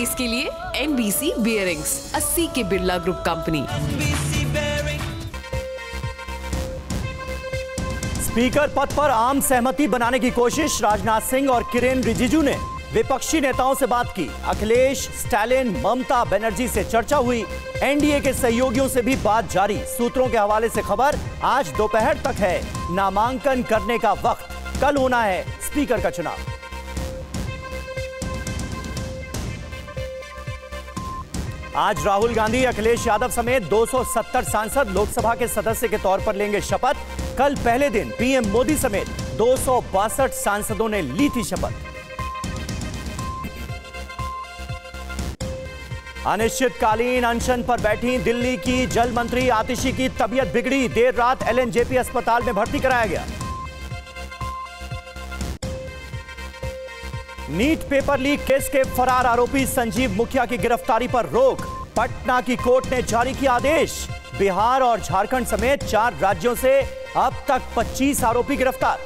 Race के लिए NBC bearings, 80 के बिरला ग्रुप कंपनी। स्पीकर पद पर आम सहमति बनाने की कोशिश, राजनाथ सिंह और किरेन रिजिजू ने विपक्षी नेताओं से बात की। अखिलेश, स्टालिन, ममता बनर्जी से चर्चा हुई। एनडीए के सहयोगियों से भी बात जारी। सूत्रों के हवाले से खबर, आज दोपहर तक है नामांकन करने का वक्त, कल होना है स्पीकर का चुनाव। आज राहुल गांधी, अखिलेश यादव समेत 270 सांसद लोकसभा के सदस्य के तौर पर लेंगे शपथ। कल पहले दिन पीएम मोदी समेत 262 सांसदों ने ली थी शपथ। अनिश्चितकालीन अनशन पर बैठी दिल्ली की जल मंत्री आतिशी की तबीयत बिगड़ी। देर रात एलएनजेपी अस्पताल में भर्ती कराया गया। नीट पेपर लीक केस के फरार आरोपी संजीव मुखिया की गिरफ्तारी पर रोक। पटना की कोर्ट ने जारी किया आदेश। बिहार और झारखंड समेत 4 राज्यों से अब तक 25 आरोपी गिरफ्तार।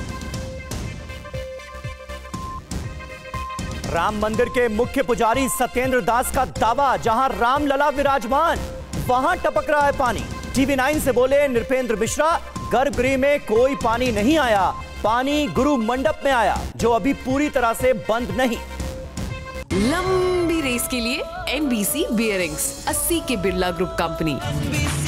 राम मंदिर के मुख्य पुजारी सत्येंद्र दास का दावा, जहां रामलला विराजमान वहां टपक रहा है पानी। टीवी 9 से बोले नृपेंद्र मिश्रा, गर्भगृह में कोई पानी नहीं आया, पानी गुरु मंडप में आया, जो अभी पूरी तरह से बंद नहीं। लंबी रेस के लिए NBC बियरिंग्स, 80 के बिरला ग्रुप कंपनी।